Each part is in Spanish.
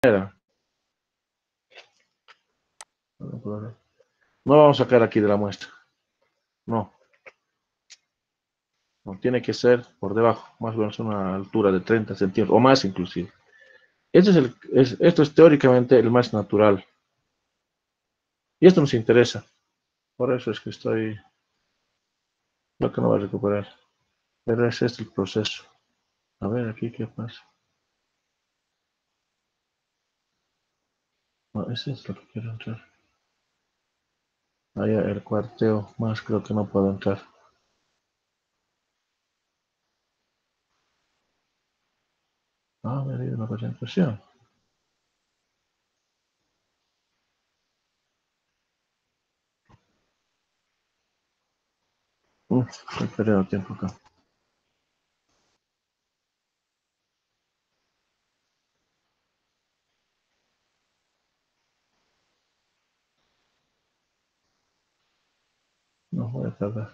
No vamos a sacar aquí de la muestra. No. No, tiene que ser por debajo, más o menos una altura de 30 centímetros o más inclusive. Esto es teóricamente el más natural. Y esto nos interesa. Por eso es que estoy, lo que no va a recuperar. Pero es este el proceso. A ver aquí qué pasa. No, ese es lo que quiero entrar. Allá el cuarteo, más creo que no puedo entrar. Ah, me dio una concentración. Estoy perdiendo tiempo acá. No voy a tardar.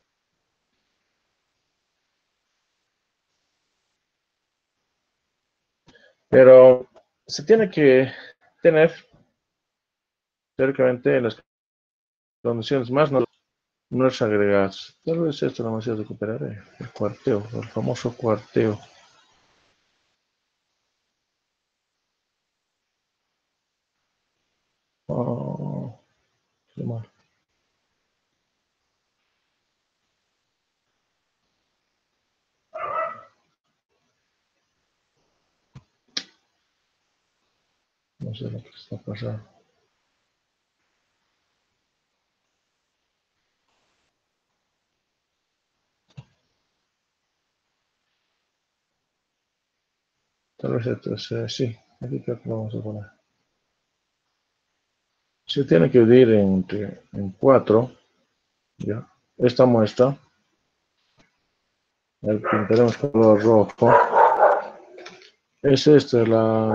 Pero se tiene que tener, teóricamente, las condiciones más naturales. No es agregados. Tal vez esto no me se recuperaré. El cuarteo, el famoso cuarteo. Oh, qué mal. No sé lo que está pasando. Tal vez esto es, sí. Aquí creo que lo vamos a poner. Se tiene que dividir en cuatro. ¿Ya? Esta muestra, el pintaremos color rojo. Es esta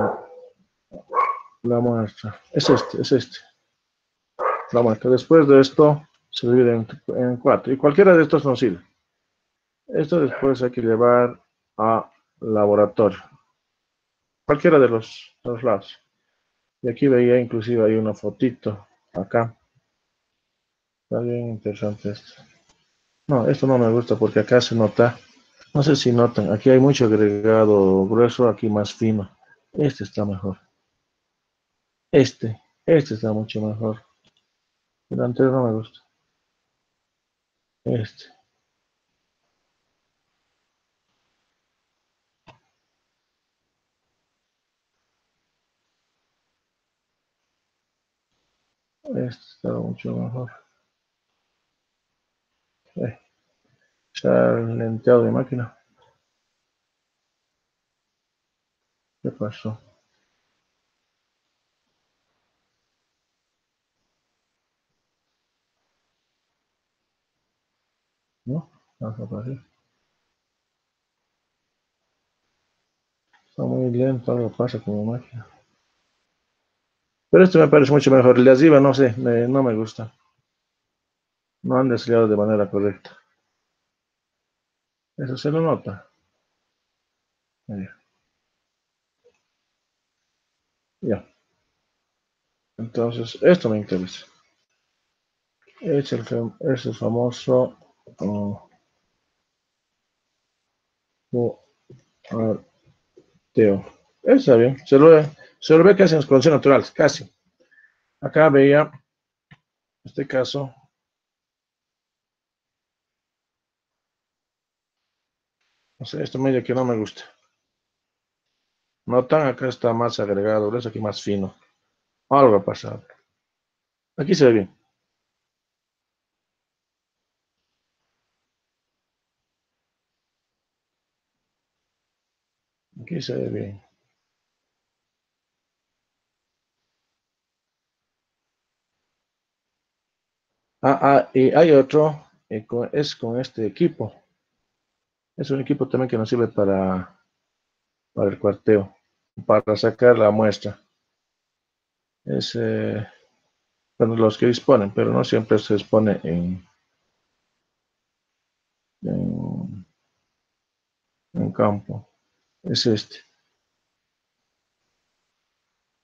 la muestra. Es este. La muestra. Después de esto, se divide en cuatro. Y cualquiera de estos nos sirve. Esto después hay que llevar a laboratorio. Cualquiera de los lados. Y aquí veía inclusive hay una fotito acá. Está bien interesante esto. No, esto no me gusta porque acá se nota. No sé si notan. Aquí hay mucho agregado grueso, aquí más fino. Este está mejor. Este está mucho mejor. El anterior no me gusta. Este. Este está mucho mejor. Eh, ya el lenteado de máquina. ¿Qué pasó? ¿No? Vamos a pasar. Está muy lento, algo pasa con la máquina. Pero este me parece mucho mejor. El de arriba, no sé, no me gusta. No han desviado de manera correcta. Eso se lo nota. Ya. Ya. Entonces, esto me interesa. Es el famoso cuarteo. Está bien. Se lo ve casi en las condiciones naturales, casi. Acá veía, en este caso, no sé, esto medio que no me gusta. Notan, acá está más agregado, es aquí más fino. Algo ha pasado. Aquí se ve bien. Aquí se ve bien. Y hay otro, es con este equipo. Es un equipo también que nos sirve para el cuarteo, para sacar la muestra. Es bueno, los que disponen, pero no siempre se dispone en, en campo. Es este.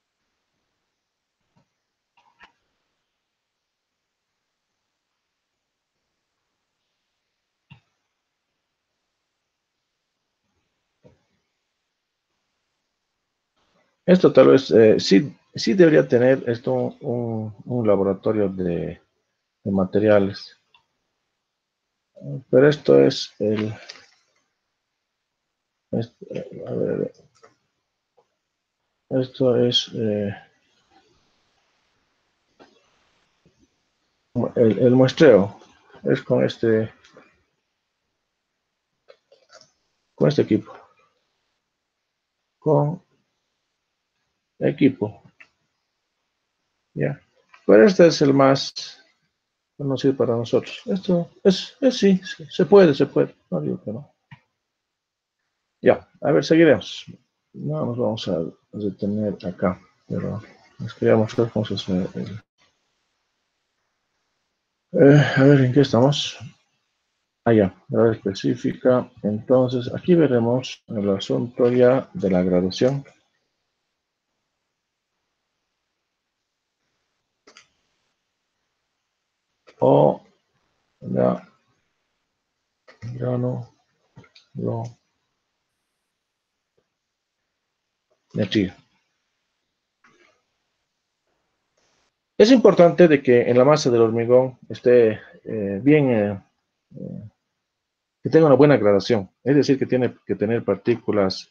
Esto tal vez sí debería tener esto un laboratorio de materiales. Pero esto es a ver, esto es el muestreo. Es con este equipo. Con equipo. Ya. Pero este es el más conocido para nosotros. Esto sí, se puede. No digo que no. Ya, a ver, seguiremos. No nos vamos a detener acá, pero les quería mostrar cómo se hace a ver, ¿en qué estamos? Ah, ya, la hora específica. Entonces, aquí veremos el asunto ya de la graduación. O la granulometría. Es importante de que en la masa del hormigón esté bien, que tenga una buena gradación. Es decir, que tiene que tener partículas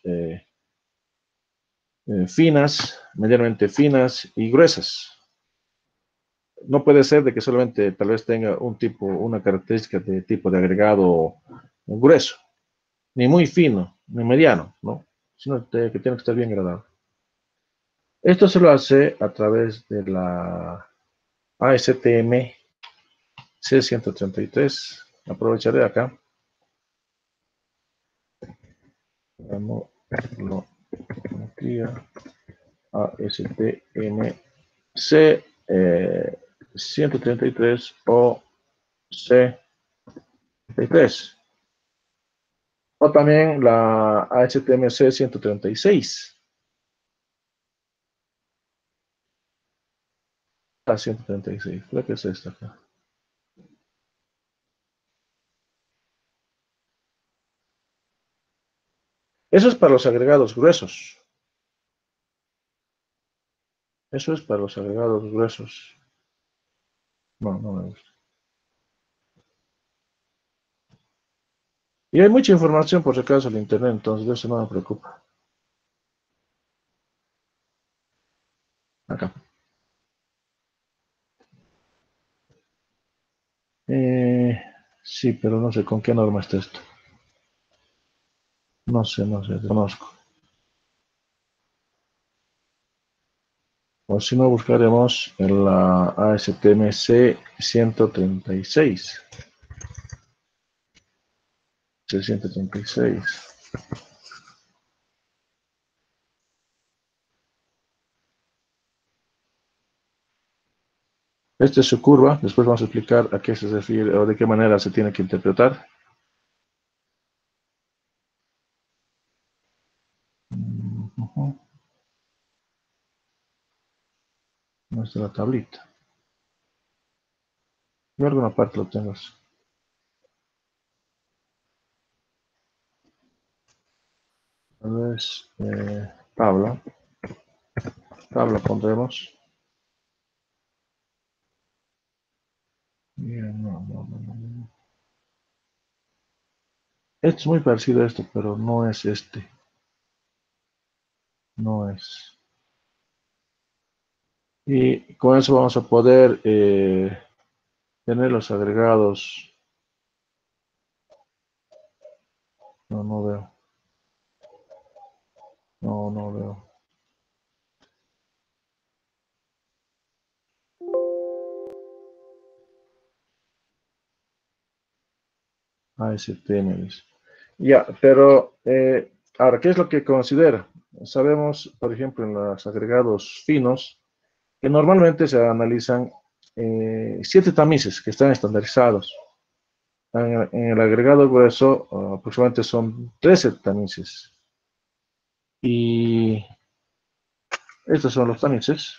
finas, medianamente finas y gruesas. No puede ser de que solamente tal vez tenga una característica de tipo de agregado grueso, ni muy fino, ni mediano, ¿no? Sino que tiene que estar bien gradado. Esto se lo hace a través de la ASTM C133. Aprovecharé acá. ASTM C 133 o C33. O también la HTMC 136. La 136, creo que es esta acá. Eso es para los agregados gruesos. Eso es para los agregados gruesos. No, no me gusta. Y hay mucha información por si acaso en internet, entonces de eso no me preocupa. Acá. Eh, sí, pero no sé con qué norma está esto. No sé, desconozco. O si no, buscaremos en la ASTM C136. C136. Esta es su curva. Después vamos a explicar a qué se refiere o de qué manera se tiene que interpretar. Nuestra tablita. Yo alguna parte lo tengo. A ver, tabla. Tabla pondremos. Bien, no. Es muy parecido a esto, pero no es este. No es. Y con eso vamos a poder tener los agregados. No, no veo. No veo. ASTM. Ya, pero ahora, ¿qué es lo que considera? Sabemos, por ejemplo, en los agregados finos, que normalmente se analizan 7 tamices que están estandarizados. En el agregado grueso aproximadamente son 13 tamices. Y estos son los tamices.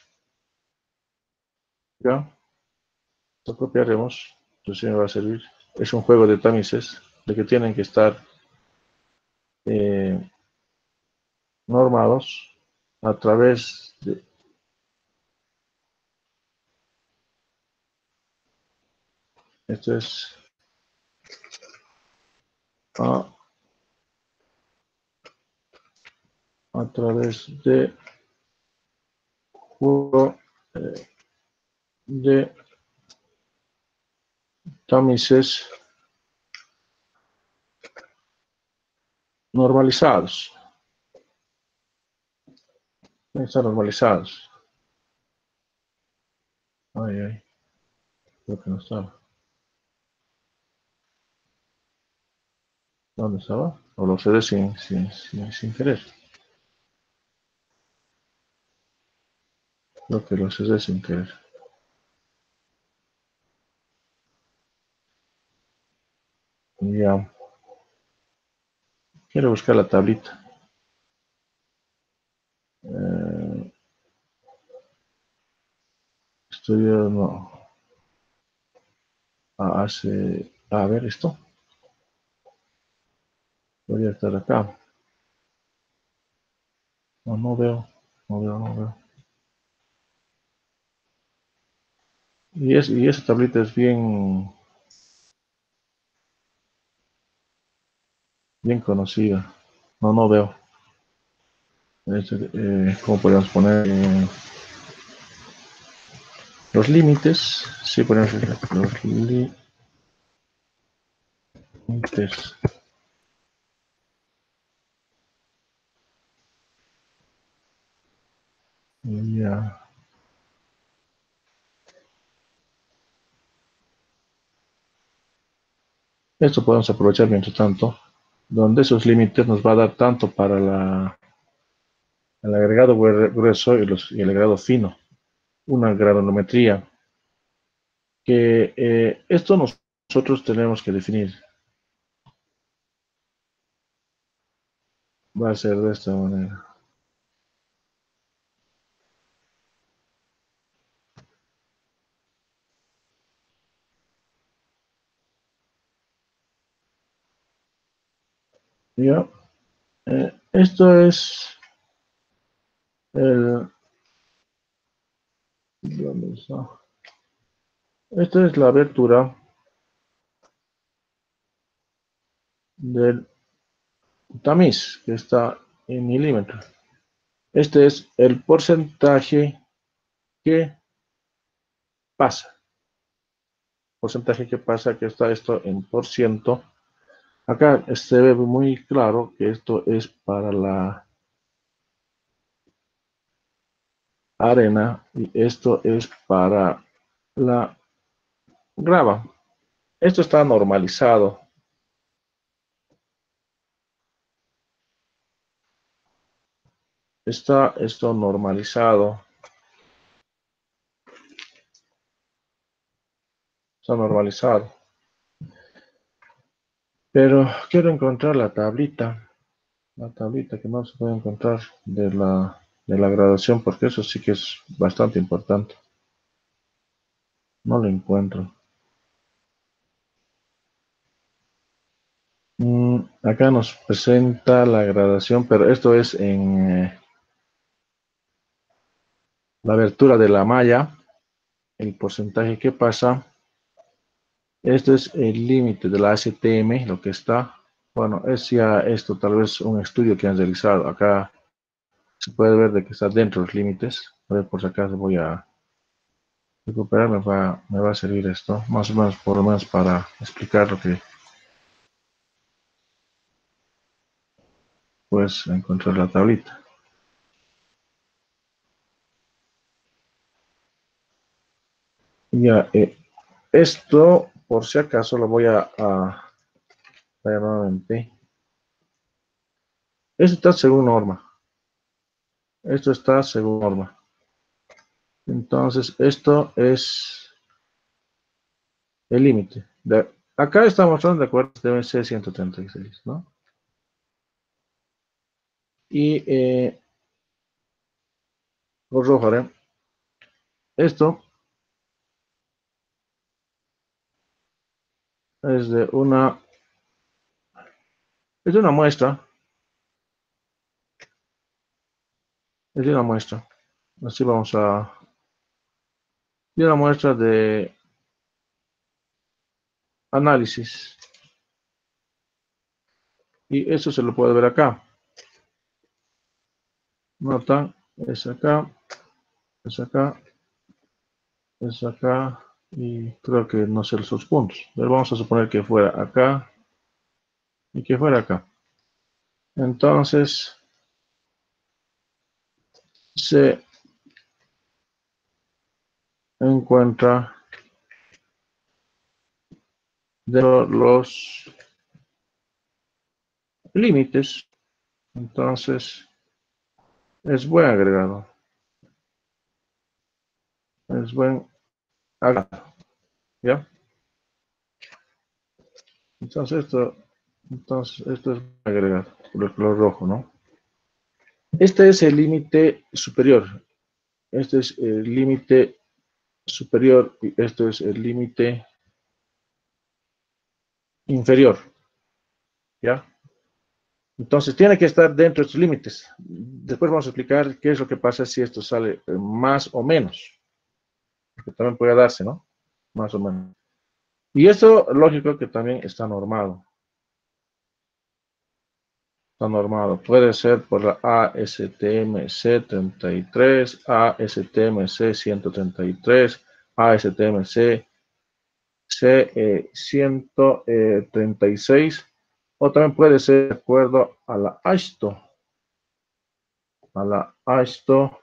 Ya, lo copiaremos. Entonces me va a servir. Es un juego de tamices de que tienen que estar eh, normados. a través de esto es a través de juego de tamices normalizados. Están normalizados. Ay, ay, creo que no estaba. ¿Dónde estaba? O lo cedé sin querer. Creo que lo cedé sin querer. Ya. Quiero buscar la tablita. Eh, estudio, no. A ver esto. Voy a estar acá. No, no veo. No veo, no veo. Y esa tablita es bien conocida. No, no veo. ¿Cómo podríamos poner los límites? Sí, ponemos los límites. Ya. Esto podemos aprovechar mientras tanto, donde esos límites nos va a dar tanto para el agregado grueso y el agregado fino, una granulometría, que esto nosotros tenemos que definir. Va a ser de esta manera. Ya. Esto es el... ¿Dónde está? Esta es la abertura del tamiz, que está en milímetros. Este es el porcentaje que pasa. Porcentaje que pasa, que está esto en por ciento. Acá se ve muy claro que esto es para la arena y esto es para la grava. Esto está normalizado. Está esto normalizado. Está normalizado. Pero quiero encontrar la tablita. La tablita que más se puede encontrar de la graduación, porque eso sí que es bastante importante. No lo encuentro. Acá nos presenta la gradación, pero esto es en la abertura de la malla, el porcentaje que pasa. Este es el límite de la ASTM, lo que está. Bueno, es ya esto, tal vez un estudio que han realizado. Acá se puede ver de que está dentro de los límites. A ver, por si acaso voy a recuperar, me va a servir esto, más o menos, por lo menos para explicar lo que puedes encontrar la tablita. Ya, esto, por si acaso, lo voy a ver nuevamente. Esto está según norma. Esto está según norma. Entonces, esto es el límite. Acá está mostrando de acuerdo, debe ser 136, ¿no? Y corroboré. Esto es es de una muestra Es de una muestra. Así vamos a... De una muestra de análisis. Y eso se lo puede ver acá. Nota, es acá, es acá, es acá. Y creo que no sé los puntos. Pero vamos a suponer que fuera acá y que fuera acá. Entonces, se encuentra de los límites. Entonces, es buen agregado. Es buen agregado. ¿Ya? Entonces esto es agregado por el color rojo, ¿no? Este es el límite superior. Este es el límite superior y esto es el límite inferior. ¿Ya? Entonces tiene que estar dentro de estos límites. Después vamos a explicar qué es lo que pasa si esto sale más o menos. Porque también puede darse, ¿no? Más o menos. Y esto, lógico que también está normado. Está normado. Puede ser por la ASTM-C33, ASTM-C133, ASTM-C 136, o también puede ser de acuerdo a la AISTO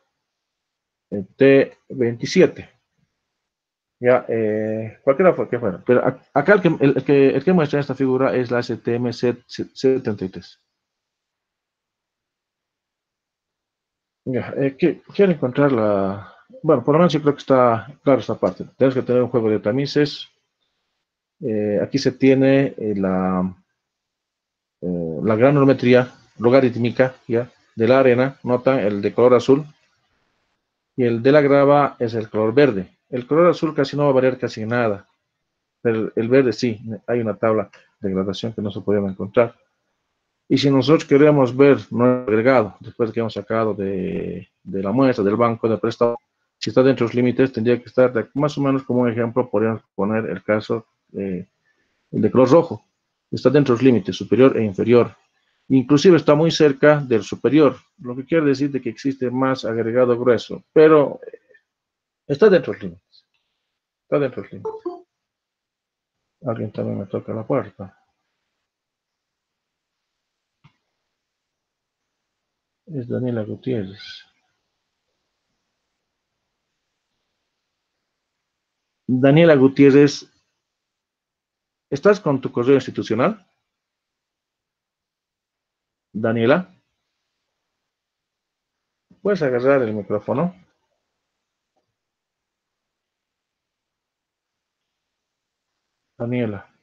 T27. Ya, cualquiera que fuera. Pero acá el que muestra esta figura es la STM-C73. Ya, quiero encontrar la... Bueno, por lo menos yo creo que está claro esta parte. Tienes que tener un juego de tamices. Aquí se tiene la granometría logarítmica, ¿ya? De la arena, notan el de color azul, y el de la grava es el color verde. El color azul casi no va a variar casi nada, pero el verde sí, hay una tabla de gradación que no se podía encontrar. Y si nosotros queremos ver nuestro agregado, después que hemos sacado de la muestra, del banco de préstamo, si está dentro de los límites, tendría que estar más o menos como un ejemplo, podríamos poner el caso el de color rojo. Está dentro de los límites, superior e inferior. Inclusive está muy cerca del superior, lo que quiere decir de que existe más agregado grueso, pero está dentro de los límites. Está dentro de los límites. Alguien también me toca la puerta. Es Daniela Gutiérrez. Daniela Gutiérrez, ¿estás con tu correo institucional? Daniela, ¿puedes agarrar el micrófono? Daniela,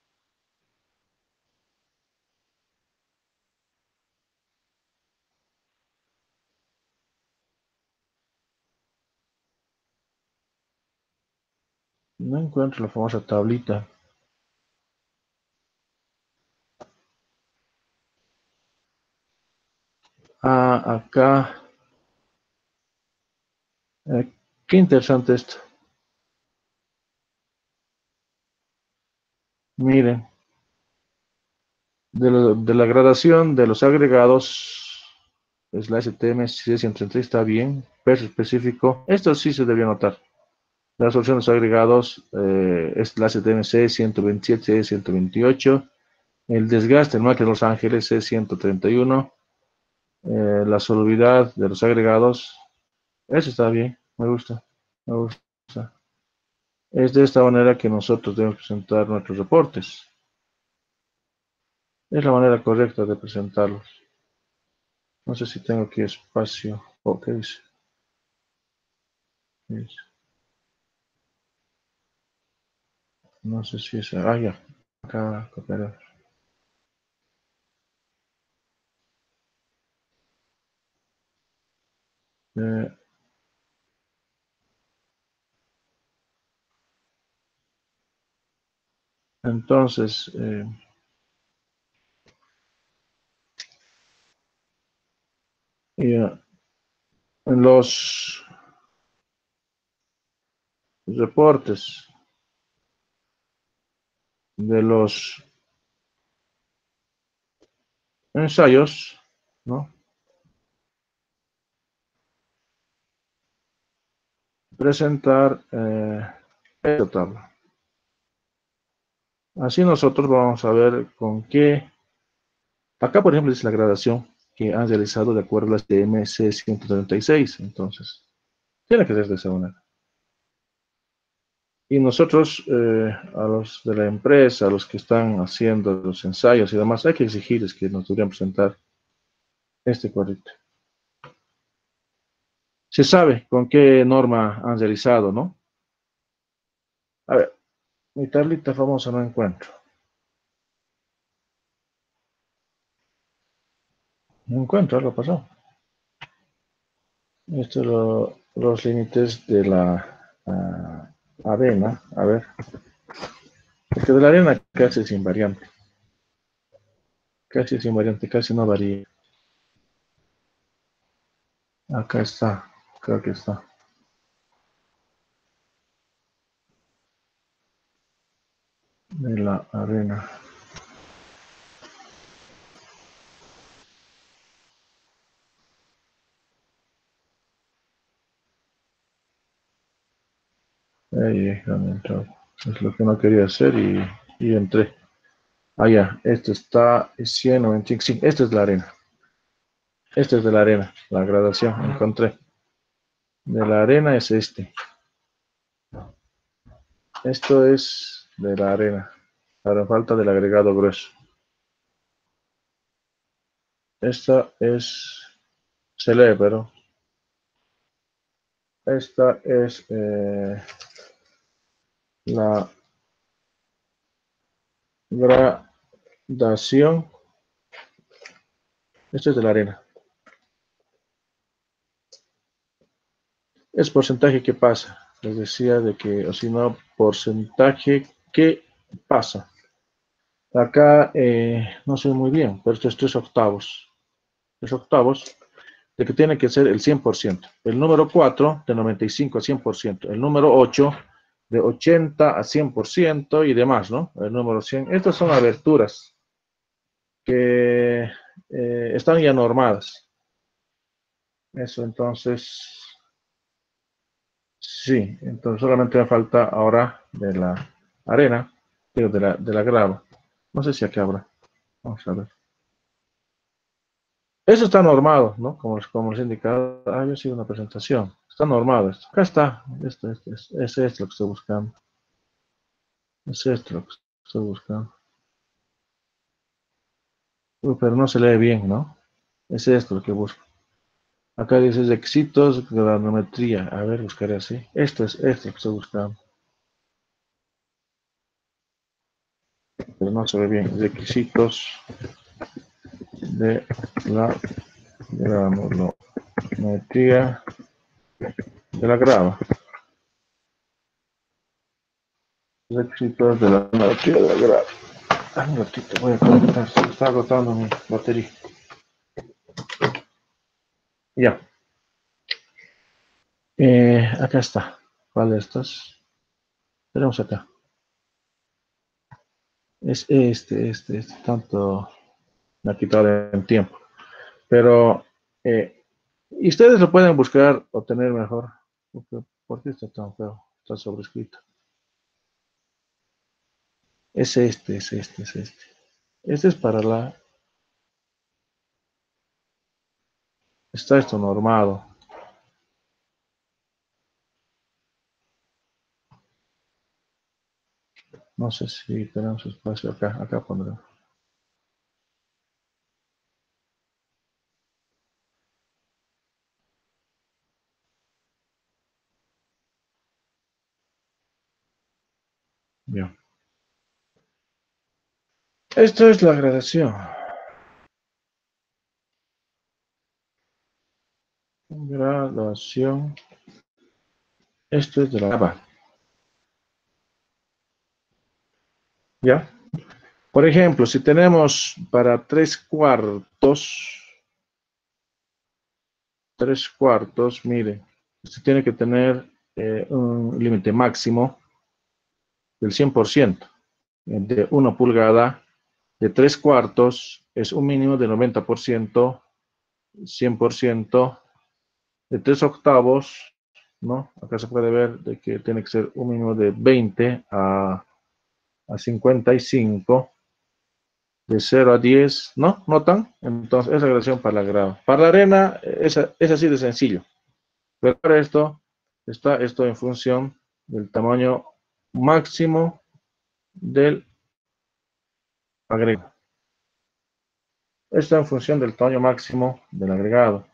no encuentro la famosa tablita. Ah, acá. Qué interesante esto. Miren, de la gradación de los agregados, es la STM 133, está bien, peso específico. Esto sí se debió notar. La resolución de los agregados es la STMC 127, 128. El desgaste, el mar de Los Ángeles es 131. La solubilidad de los agregados, eso está bien, me gusta, me gusta. Es de esta manera que nosotros debemos presentar nuestros reportes. Es la manera correcta de presentarlos. No sé si tengo aquí espacio. Ok, dice. No sé si es. Ah, ya. Acá, copiar. Eh, entonces, ya, En los reportes de los ensayos, ¿no? Presentar esta tabla. Así nosotros vamos a ver con qué. Acá, por ejemplo, es la gradación que han realizado de acuerdo a las TMC 136. Entonces, tiene que ser de esa manera. Y nosotros, a los de la empresa, a los que están haciendo los ensayos y demás, hay que exigirles que nos deberían presentar este cuadrito. Se sabe con qué norma han realizado, ¿no? A ver, mi tablita famosa no encuentro. No encuentro, algo pasó. Estos son los límites de la arena. A ver, porque de la arena casi es invariante. Casi es invariante, casi no varía. Acá está, creo que está. De la arena. Ahí, es lo que no quería hacer y entré. Ah, ya, este está 195. Sí, esta es la arena. Este es de la arena, la gradación, encontré. De la arena es este. Esto es de la arena. Ahora falta del agregado grueso. Esta es, se lee, pero esta es la gradación. Esta es de la arena. Es porcentaje que pasa. Les decía de que, o si no, porcentaje que pasa. Acá no sé muy bien, pero esto es 3 octavos. 3 octavos de que tiene que ser el 100%. El número 4 de 95 a 100%. El número 8 de 80 a 100% y demás, ¿no? El número 100. Estas son aberturas que están ya normadas. Eso, entonces, sí. Entonces solamente me falta ahora de la arena, pero de la grava. No sé si aquí habrá. Vamos a ver. Eso está normado, ¿no? Como les he indicado, yo sido una presentación. Está normado esto. Acá está. Es esto lo que estoy buscando. Es esto lo que estoy buscando. Pero no se lee bien, ¿no? Es esto lo que busco. Acá dice requisitos, granometría. A ver, buscaré así. Esto es esto lo que estoy buscando. Pero no se ve bien. Requisitos de la granometría de la grava. Requisitos de la granometría de la grava. Un ratito, voy a conectar. Se está agotando mi batería. Ya. Acá está. ¿Cuál de estos? Tenemos acá. Es este. Tanto me ha quitado el tiempo. Pero, y ustedes lo pueden buscar o tener mejor. ¿Por qué está tan feo? Está sobrescrito. Es este. Este es para la. Está esto normado. No sé si tenemos espacio acá. Acá pondré. Bien. Esto es la gradación. Graduación. Esto es de la grava. ¿Ya? Por ejemplo, si tenemos para 3/4 3/4, mire, usted tiene que tener un límite máximo del 100%, de 1 pulgada, de 3/4 es un mínimo de 90%, 100%, de 3/8, ¿no? Acá se puede ver de que tiene que ser un mínimo de 20 a 55, de 0 a 10, ¿no? ¿Notan? Entonces, esa relación para el grado. Para la arena es así de sencillo. Pero para esto, está esto en función del tamaño máximo del agregado. Está en función del tamaño máximo del agregado.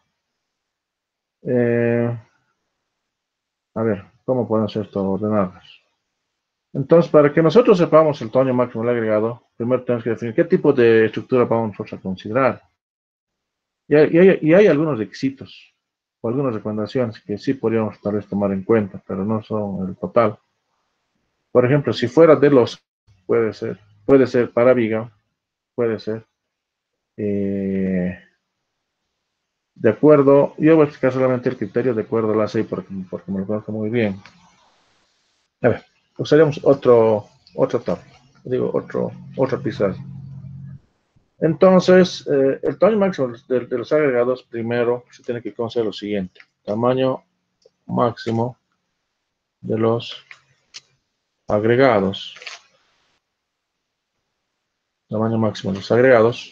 A ver, ¿cómo podemos esto ordenarlos? Entonces, para que nosotros sepamos el tamaño máximo del agregado, primero tenemos que definir qué tipo de estructura vamos nosotros a considerar. Y hay algunos requisitos o algunas recomendaciones que sí podríamos tal vez tomar en cuenta, pero no son el total. Por ejemplo, si fuera de los, puede ser para viga, puede ser. De acuerdo, yo voy a explicar solamente el criterio de acuerdo a la ACI porque me lo conozco muy bien. A ver, usaríamos otro tab, digo, otro pizarra. Entonces, el tamaño máximo de los agregados, primero se tiene que conocer lo siguiente: tamaño máximo de los agregados. Tamaño máximo de los agregados.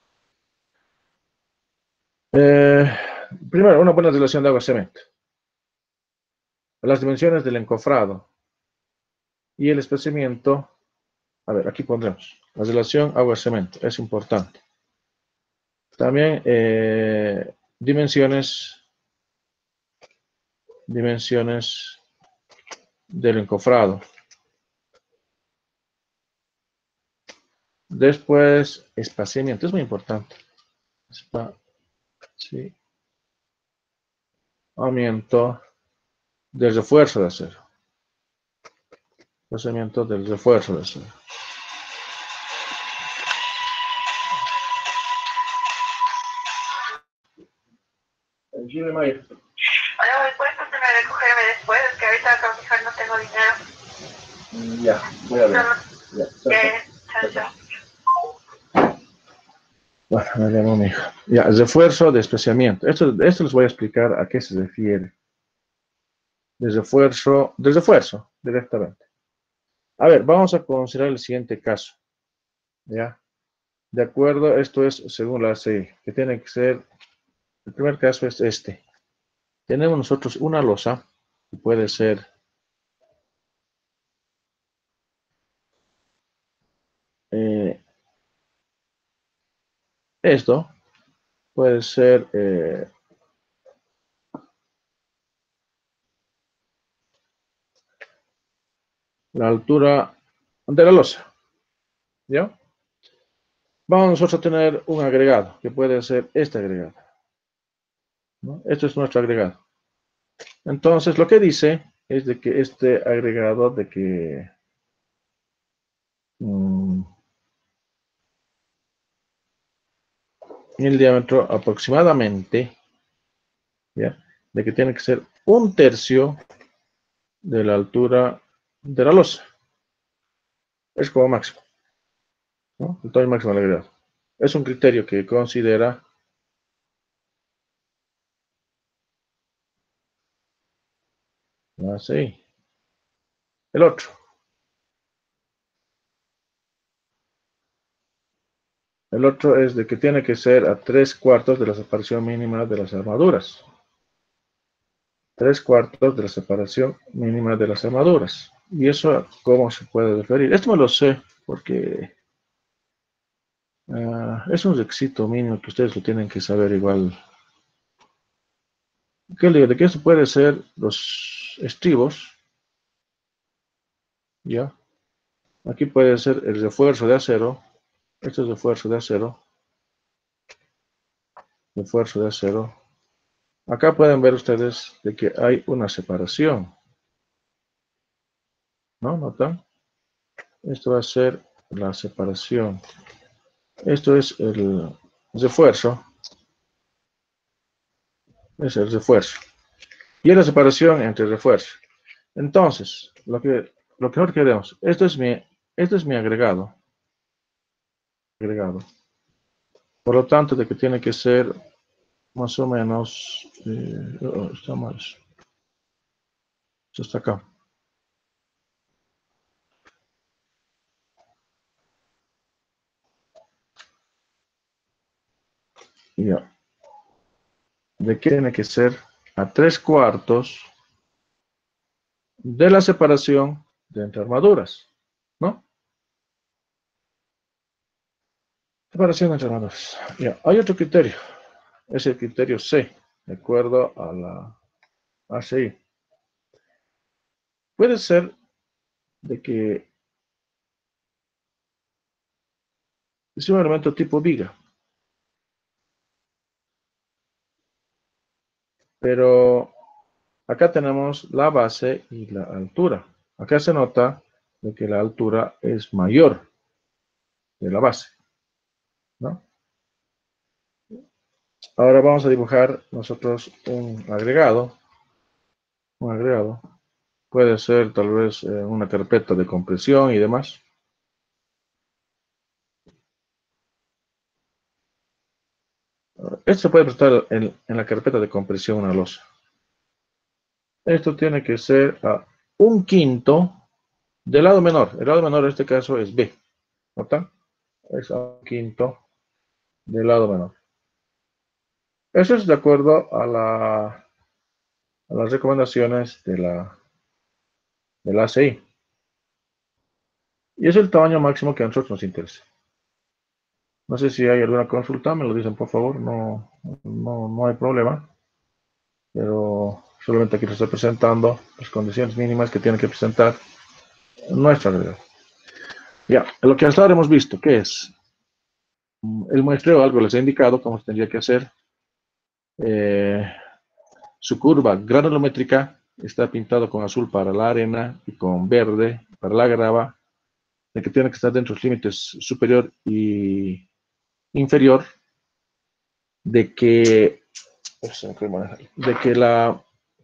Primero, una buena relación de agua-cemento. Las dimensiones del encofrado y el espacimiento. A ver, aquí pondremos la relación agua-cemento, es importante. También dimensiones del encofrado. Después, espaciamiento, es muy importante. Espaciamiento del refuerzo de acero. Espaciamiento del refuerzo de acero. Hola, ¿me puedes pasarme a recogerme después? Es que ahorita con mi hija no tengo dinero. Ya, voy a ver. Chao, chao. Bueno, me llamo mi hija. Ya, refuerzo de especiamiento. Esto les voy a explicar a qué se refiere. Del refuerzo, directamente. A ver, vamos a considerar el siguiente caso. ¿Ya? De acuerdo, esto es según la CI, que tiene que ser, el primer caso es este. Tenemos nosotros una losa, que puede ser esto, puede ser la altura de la losa. ¿Ya? Vamos nosotros a tener un agregado, que puede ser este agregado, ¿no? Esto es nuestro agregado. Entonces, lo que dice es de que este agregado, de que el diámetro aproximadamente, ¿ya? De que tiene que ser 1/3 de la altura de la losa. Es como máximo, ¿no? El tamaño máximo del agregado. Es un criterio que considera así. El otro. El otro es de que tiene que ser a 3/4 de la separación mínima de las armaduras. 3/4 de la separación mínima de las armaduras. ¿Y eso cómo se puede referir? Esto me lo sé porque es un requisito mínimo que ustedes lo tienen que saber igual. ¿Qué le digo? De que esto puede ser los estribos, ¿ya? Aquí puede ser el refuerzo de acero. Esto es refuerzo de acero. Refuerzo de acero. Acá pueden ver ustedes de que hay una separación. ¿No? ¿Notan? Esto va a ser la separación. Esto es el refuerzo. Es el refuerzo. Y es la separación entre refuerzo. Entonces, lo que nosotros queremos, esto es mi agregado. Por lo tanto, de que tiene que ser más o menos, está mal. Esto está acá. Ya. De que tiene que ser a 3/4 de la separación de entre armaduras, ¿no? Separación entre armaduras. Ya. Hay otro criterio. Es el criterio C, de acuerdo a la ACI. Puede ser de que es un elemento tipo viga, pero acá tenemos la base y la altura. Acá se nota de que la altura es mayor de la base, ¿no? Ahora vamos a dibujar nosotros un agregado. Un agregado. Puede ser tal vez una carpeta de compresión y demás. Esto se puede prestar en la carpeta de compresión una losa. Esto tiene que ser a 1/5 del lado menor. El lado menor en este caso es B. ¿Nota? Es a 1/5 del lado menor. Eso es de acuerdo a las recomendaciones de la ACI. Y es el tamaño máximo que a nosotros nos interesa. No sé si hay alguna consulta, me lo dicen por favor, no hay problema. Pero solamente aquí les estoy presentando las condiciones mínimas que tiene que presentar nuestra realidad. Ya, lo que hasta ahora hemos visto, ¿qué es? El muestreo algo les ha indicado cómo se tendría que hacer. Su curva granulométrica está pintado con azul para la arena y con verde para la grava, de que tiene que estar dentro de los límites superior y inferior, de que la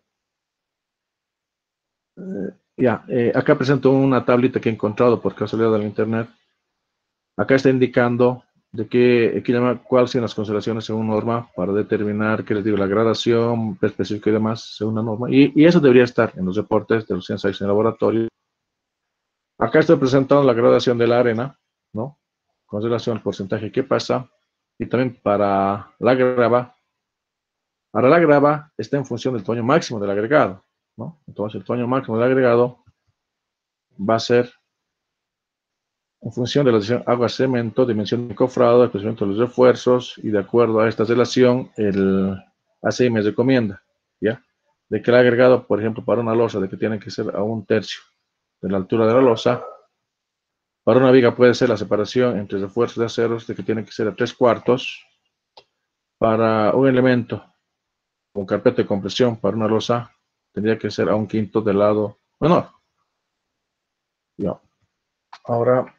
acá presento una tablita que he encontrado por casualidad en internet. Acá está indicando de cuáles son las consideraciones según norma para determinar, qué les digo, la gradación específica y demás según la norma. Y eso debería estar en los reportes de los ensayos en laboratorio. Acá estoy presentando la gradación de la arena, ¿no? Con relación al porcentaje que pasa. Y también para la grava. Para la grava está en función del tamaño máximo del agregado, ¿no? Entonces el tamaño máximo del agregado va a ser en función de la dimensión agua-cemento, dimensión de cofrado, el crecimiento de los refuerzos, y de acuerdo a esta relación, el ACI me recomienda, ¿ya? De que el agregado, por ejemplo, para una losa, de que tiene que ser a 1/3 de la altura de la losa. Para una viga puede ser la separación entre refuerzos de aceros, de que tiene que ser a 3/4. Para un elemento con carpeta de compresión, para una losa, tendría que ser a 1/5 del lado menor. ¿Ya? Ahora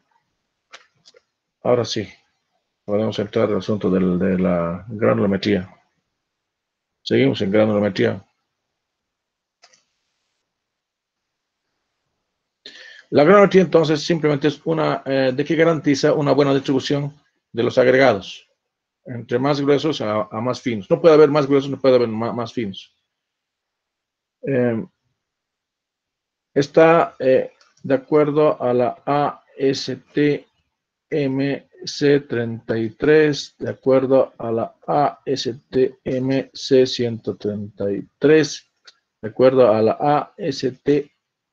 sí. Podemos entrar al asunto de la granulometría. Seguimos en granulometría. La granulometría entonces simplemente es de que garantiza una buena distribución de los agregados, entre más gruesos a más finos. No puede haber más gruesos, no puede haber más finos. Está de acuerdo a la ASTM C33, de acuerdo a la ASTM C133, de acuerdo a la ASTM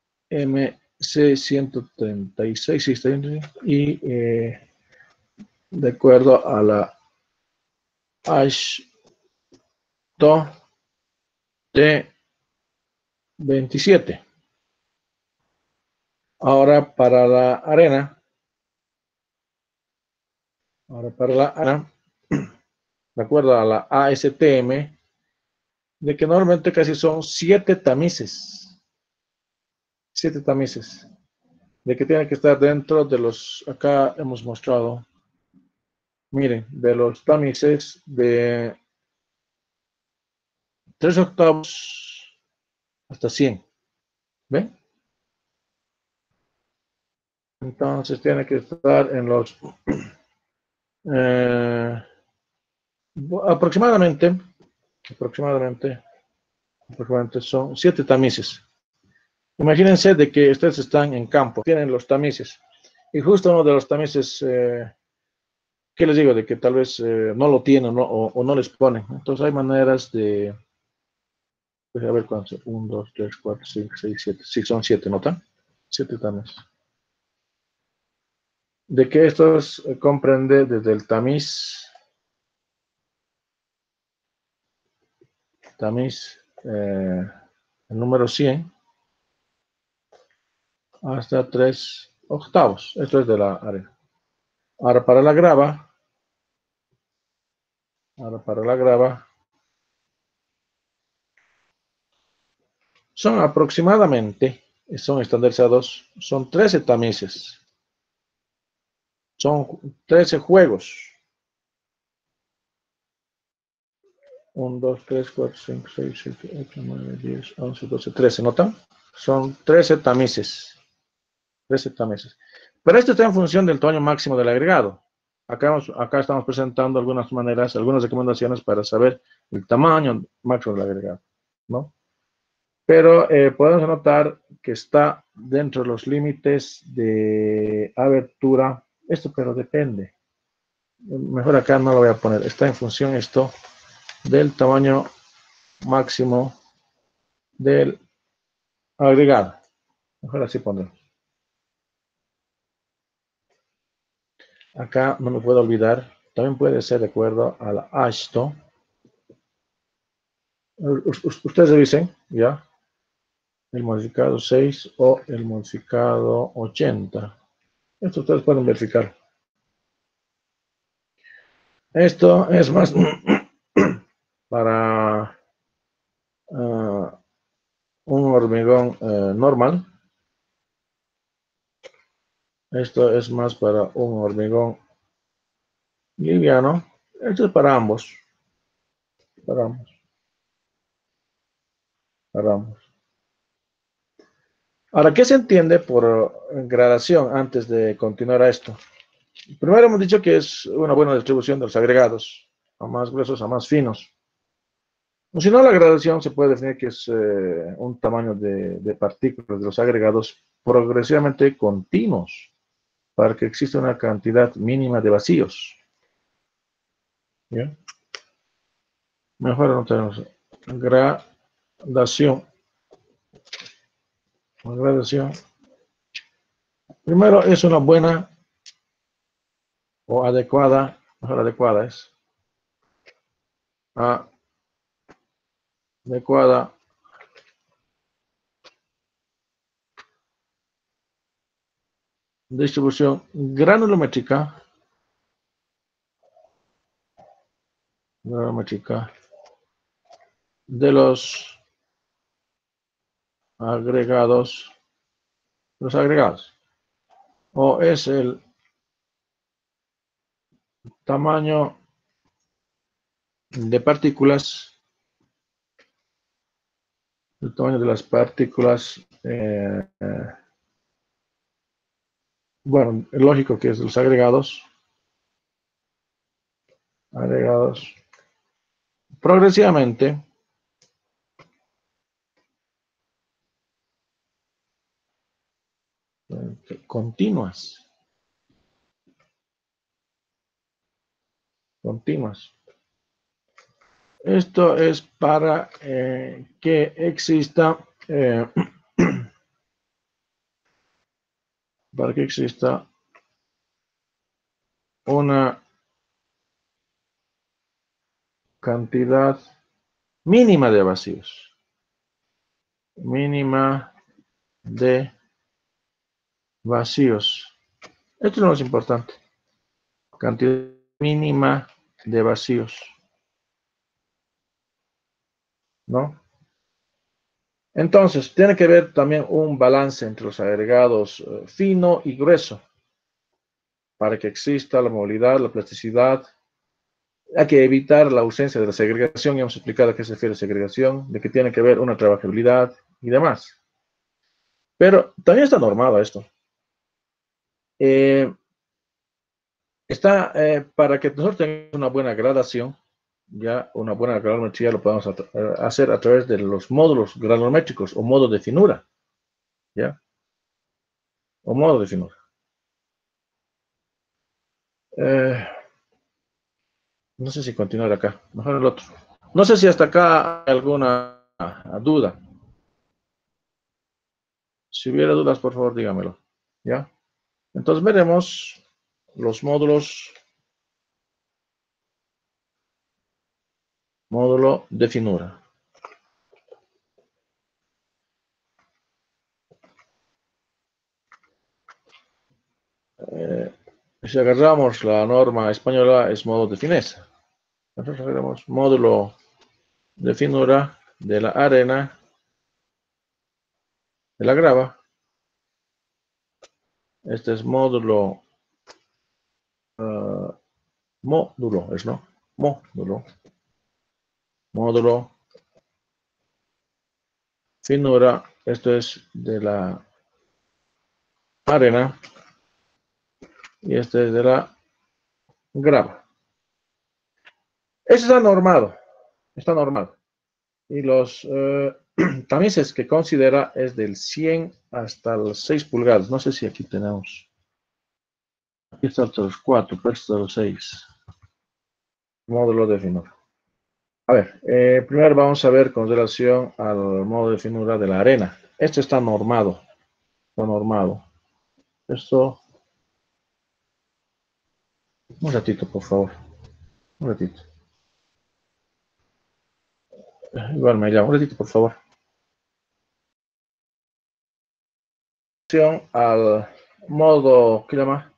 C136, y de acuerdo a la ASHTO T27. Ahora para la arena, de acuerdo a la ASTM, de que normalmente casi son 7 tamices. 7 tamices. De que tiene que estar dentro de los, acá hemos mostrado, miren, de los tamices de 3/8 hasta 100. ¿Ven? Entonces tiene que estar en los aproximadamente son 7 tamices. Imagínense de que ustedes están en campo, tienen los tamices, y justo uno de los tamices, ¿qué les digo? De que tal vez no lo tienen o no les ponen. Entonces hay maneras de, pues a ver cuántos, 1, 2, 3, 4, 5, 6, 7, sí, son 7, ¿notan? 7 tamices. De que estos comprende desde el tamiz el número 100 hasta 3/8. Esto es de la arena. Ahora para la grava, son aproximadamente, son estandarizados, son 13 tamices. Son 13 juegos. 1, 2, 3, 4, 5, 6, 7, 8, 9, 10, 11, 12, 13. ¿Notan? Son 13 tamices. 13 tamices. Pero esto está en función del tamaño máximo del agregado. Acá estamos presentando algunas maneras, algunas recomendaciones para saber el tamaño máximo del agregado, ¿no? Pero podemos notar que está dentro de los límites de abertura. Esto, pero depende. Mejor acá no lo voy a poner. Está en función esto del tamaño máximo del agregado. Mejor así pondremos. Acá no me puedo olvidar. También puede ser de acuerdo a la ASHTO. Ustedes revisen, ¿ya? El modificado 6 o el modificado 80. Esto ustedes pueden verificar. Esto es más para un hormigón normal. Esto es más para un hormigón liviano. Esto es para ambos. Para ambos. Ahora, ¿qué se entiende por gradación antes de continuar a esto? Primero hemos dicho que es una buena distribución de los agregados, a más gruesos, a más finos. O si no, la gradación se puede definir que es un tamaño de partículas de los agregados progresivamente continuos para que exista una cantidad mínima de vacíos. ¿Bien? Mejor anotaremos gradación. Gradación. Primero es una buena o adecuada, mejor adecuada es adecuada distribución granulométrica de los agregados, o es el tamaño de partículas, el tamaño de las partículas, bueno, es lógico que es los agregados progresivamente continuas. Esto es para que exista una cantidad mínima de vacíos. Esto es lo más importante. Cantidad mínima de vacíos. ¿No? Entonces, tiene que haber también un balance entre los agregados fino y grueso para que exista la movilidad, la plasticidad Hay que evitar la ausencia de la segregación. Ya hemos explicado a qué se refiere segregación, de que tiene que ver una trabajabilidad y demás. Pero también está normado esto. Eh, para que nosotros tengamos una buena gradación, ya una buena gradometría lo podemos hacer a través de los módulos gradométricos o modo de finura, ¿ya? O modo de finura. No sé si continuar acá, mejor el otro. No sé si hasta acá hay alguna duda. Si hubiera dudas, por favor, dígamelo, ¿ya? Entonces veremos los módulos, módulo de finura. Si agarramos la norma española, es modo de fineza. Nosotros veremos módulo de finura de la arena, de la grava. Este es módulo, módulo, ¿es no? Módulo, finura, esto es de la arena y este es de la grava. Este está normado. Y los tamices que considera es del 100 hasta los 6 pulgadas. No sé si aquí tenemos. Aquí está hasta los 4, pero hasta los 6. Módulo de finura. A ver, primero vamos a ver con relación al modo de finura de la arena. Esto está normado. Está normado. Esto, un ratito, por favor. Un ratito. Igual me llamo. Un ratito, por favor. Al modo, ¿qué llama?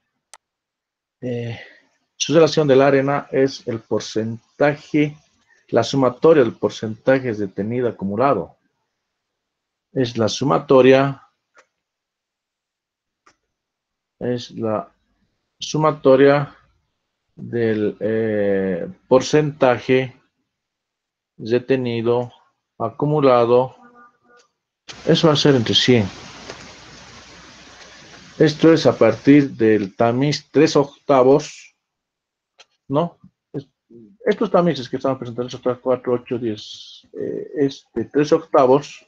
Su relación de la arena es el porcentaje, la sumatoria del porcentaje detenido acumulado. Es la sumatoria del porcentaje detenido acumulado. Eso va a ser entre 100. Esto es a partir del tamiz 3 octavos, ¿no? Estos tamices que estamos presentando, 4, 8, 10, es de 3 octavos,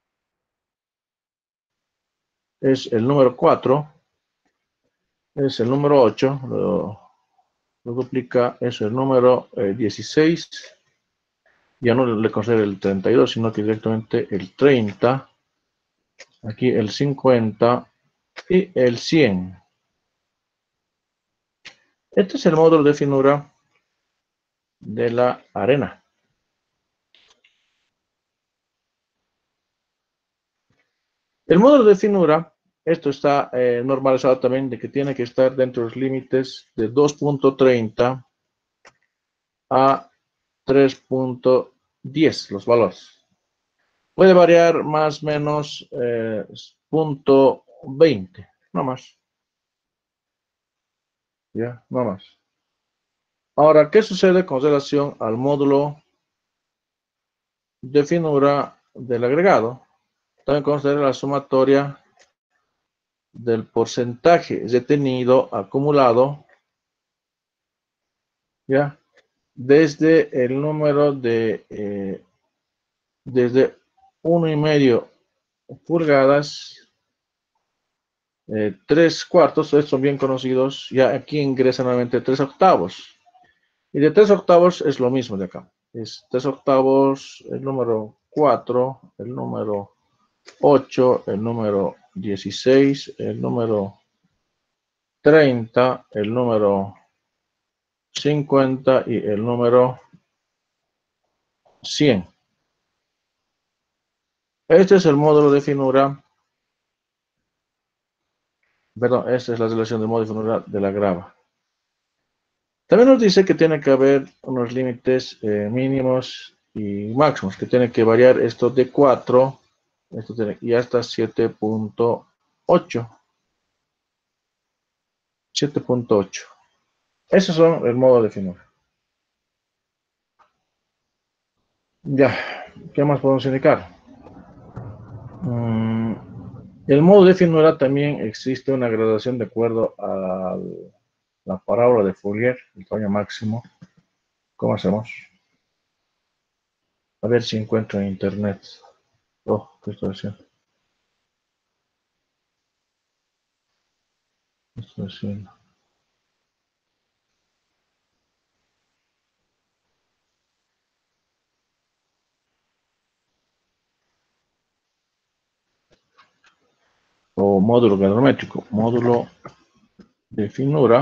es el número 4, es el número 8, lo duplica, es el número 16, ya no le concede el 32, sino que directamente el 30, aquí el 50 y el 100. Este es el módulo de finura de la arena. El módulo de finura, esto está normalizado también de que tiene que estar dentro de los límites de 2.30 a 3.10 los valores. Puede variar más o menos 0.20, no más. Ya, no más. Ahora, ¿qué sucede con relación al módulo de finura del agregado? También considera la sumatoria del porcentaje detenido acumulado, ya, desde el número de, desde 1,5 pulgadas, 3 cuartos, estos son bien conocidos, ya aquí ingresa nuevamente 3 octavos. Y de 3 octavos es lo mismo de acá. Es 3 octavos, el número 4, el número 8, el número 16, el número 30, el número 50 y el número 100. Este es el módulo de finura. Perdón, esta es la relación del módulo de finura de la grava. También nos dice que tiene que haber unos límites mínimos y máximos, que tiene que variar esto de 4 y hasta 7.8. 7.8. Esos son el modo de finura. Ya, ¿qué más podemos indicar? El modo de finura también existe una gradación de acuerdo a la parábola de Fourier, el tamaño máximo. ¿Cómo hacemos? A ver si encuentro en internet. Oh, ¿qué estoy haciendo? ¿Qué estoy haciendo? O módulo gradométrico, módulo de finura.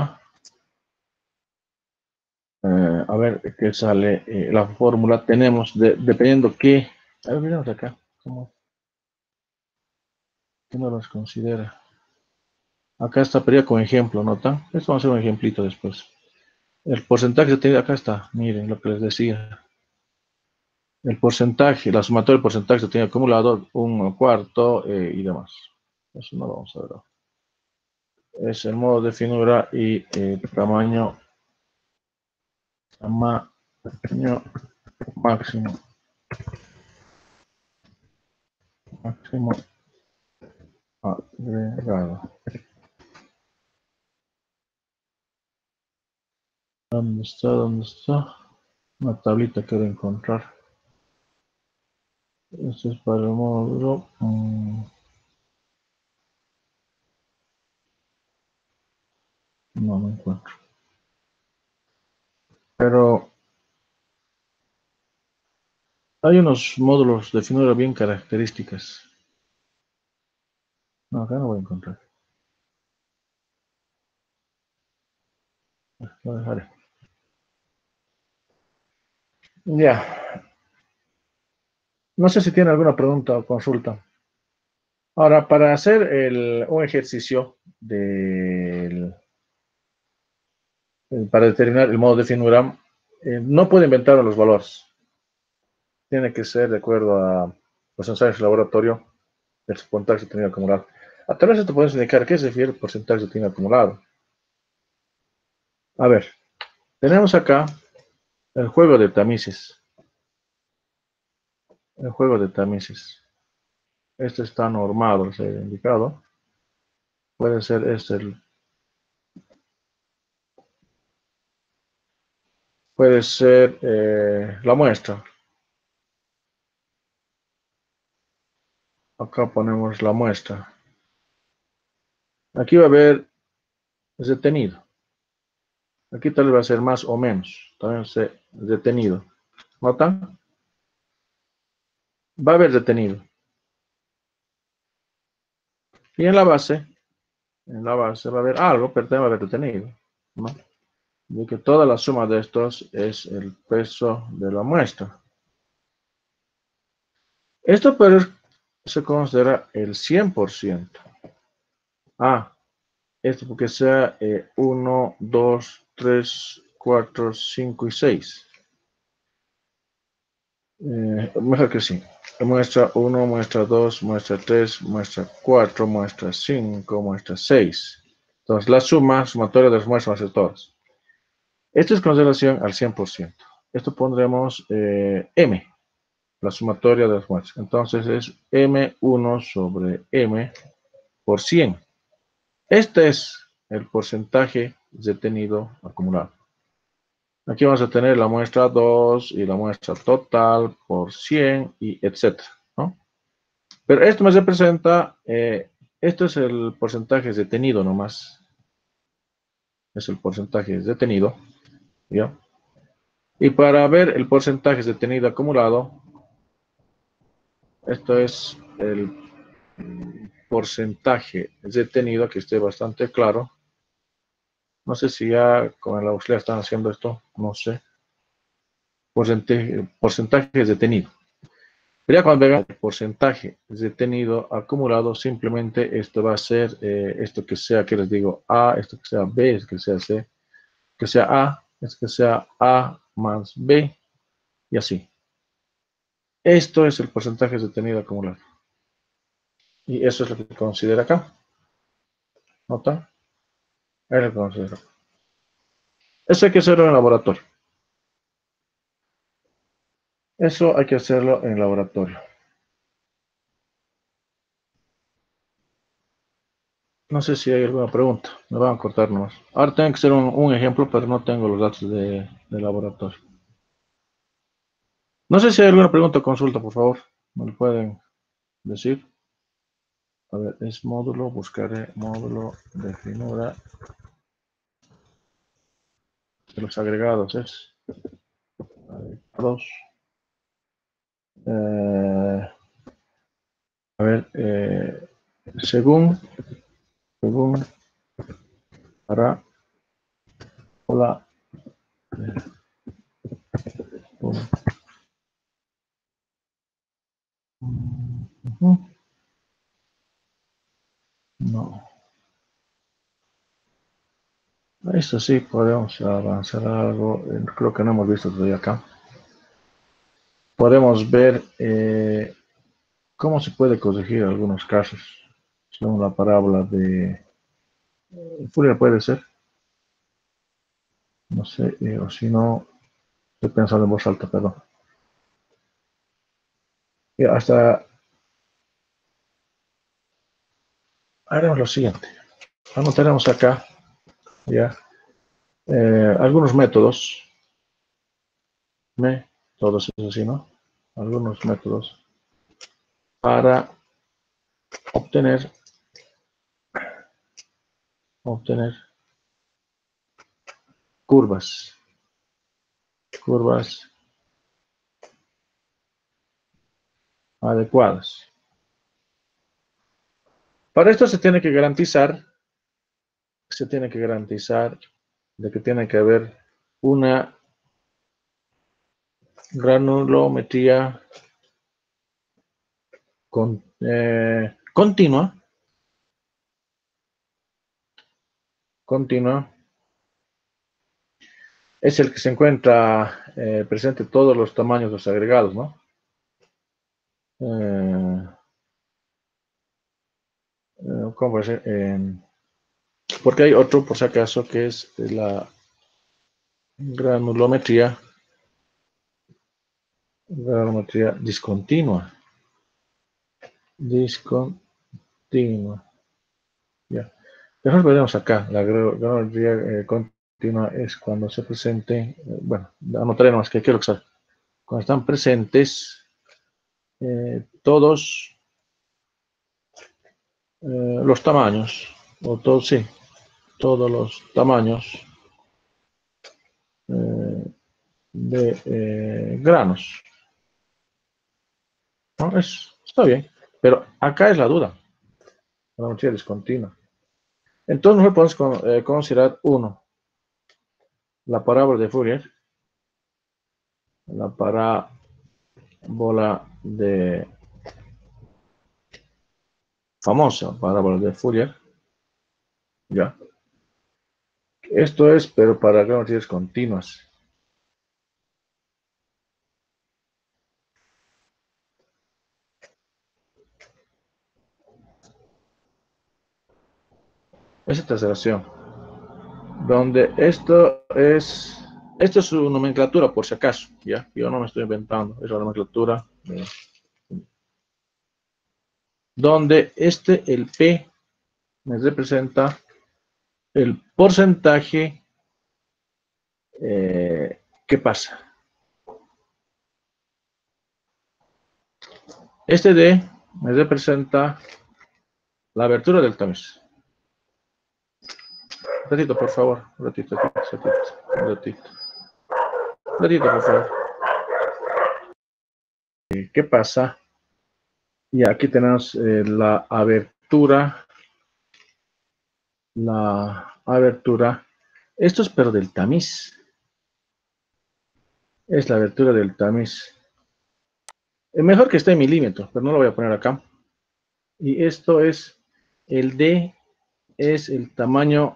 A ver qué sale. La fórmula tenemos, dependiendo qué. A ver, miramos acá. ¿Qué no los considera? Acá está pedida con ejemplo, ¿nota? Esto vamos a hacer un ejemplito después. El porcentaje de utilidad, acá está. Miren lo que les decía. El porcentaje, la sumatoria del porcentaje de utilidad acumulado, un cuarto y demás. Eso no lo vamos a ver. Es el modo de finura y tamaño máximo. Máximo agregado. ¿Dónde está? ¿Dónde está? Una tablita que quiero encontrar. Esto es para el módulo. No lo encuentro. Pero hay unos módulos de finura bien características. No, acá no voy a encontrar. Lo dejaré. Ya. No sé si tiene alguna pregunta o consulta. Ahora, para hacer un ejercicio para determinar el modo de finura, no puede inventar los valores. Tiene que ser de acuerdo a los ensayos de laboratorio del porcentaje de obtenido acumulado. A través de esto podemos indicar qué se refiere al porcentaje de obtenido acumulado. A ver, tenemos acá el juego de tamices. El juego de tamices. Este está normado, se ha indicado. Puede ser puede ser la muestra. Acá ponemos la muestra. Aquí va a haber detenido. Aquí tal vez va a ser más o menos. También se detenido. ¿Notan? Va a haber detenido. Y en la base va a haber algo, pero también va a haber detenido, ¿no? De que toda la suma de estos es el peso de la muestra. Esto pero se considera el 100%. Esto porque sea 1, 2, 3, 4, 5 y 6. Mejor que sí. Muestra 1, muestra 2, muestra 3, muestra 4, muestra 5, muestra 6. Entonces, la sumatoria de las muestras va a ser todas. Esto es consideración al 100%. Esto pondremos M, la sumatoria de las muestras. Entonces, es M1 sobre M por 100. Este es el porcentaje detenido acumulado. Aquí vamos a tener la muestra 2 y la muestra total por 100 y etcétera, ¿no? Pero esto me representa, esto es el porcentaje detenido nomás. Es el porcentaje detenido, ¿ya? Y para ver el porcentaje detenido acumulado, esto es el porcentaje detenido, que esté bastante claro. No sé si ya con el auxiliar están haciendo esto, no sé. Porcentaje detenido. Pero ya cuando vean el porcentaje detenido acumulado, simplemente esto va a ser esto que sea, que les digo, A, esto que sea B, esto que sea C, que sea A, esto que sea A más B, y así. Esto es el porcentaje detenido acumulado. Y eso es lo que considera acá. ¿Nota? Es lo que considera. Eso hay que hacerlo en el laboratorio. Eso hay que hacerlo en laboratorio. No sé si hay alguna pregunta. Me van a cortar nomás. Ahora tengo que hacer un ejemplo, pero no tengo los datos de laboratorio. No sé si hay alguna pregunta o consulta, por favor. ¿Me lo pueden decir? A ver, es módulo, buscaré módulo de finura de los agregados. Es agregados. A ver, según para hola. Ujú. No. Esto sí, podemos avanzar algo. Creo que no hemos visto todavía acá. Podemos ver cómo se puede corregir algunos casos. Según la parábola de Fourier puede ser. No sé, o si no, estoy pensando en voz alta, perdón. Y hasta haremos lo siguiente. Anotaremos acá ya algunos métodos. Métodos es así, ¿no? Algunos métodos para obtener curvas adecuadas. Para esto se tiene que garantizar de que tiene que haber una granulometría continua, es el que se encuentra presente en todos los tamaños de los agregados, ¿no? ¿Cómo puede ser? Porque hay otro, por si acaso, que es la granulometría discontinua. Ya. Mejor veremos acá. La granulometría continua es cuando se presente, bueno, anotaremos que quiero que salga. Cuando están presentes todos los tamaños, o todos, sí, todos los tamaños de granos. ¿No? Está bien, pero acá es la duda, la geometría discontinua. Entonces nosotros podemos considerar uno, la parábola de Fourier, la parábola de famosa parábola de Fourier, ya. Esto es, pero para geometrías continuas. Esa traslación, donde esto es su nomenclatura por si acaso, ya, yo no me estoy inventando, es la nomenclatura, donde el P me representa el porcentaje, ¿qué pasa? Este D me representa la abertura del tamiz. Un ratito, por favor, un ratito, por favor. ¿Qué pasa? Y aquí tenemos la abertura. Esto es pero del tamiz. Es la abertura del tamiz. Es mejor que esté en milímetros, pero no lo voy a poner acá. Y esto es, el D es el tamaño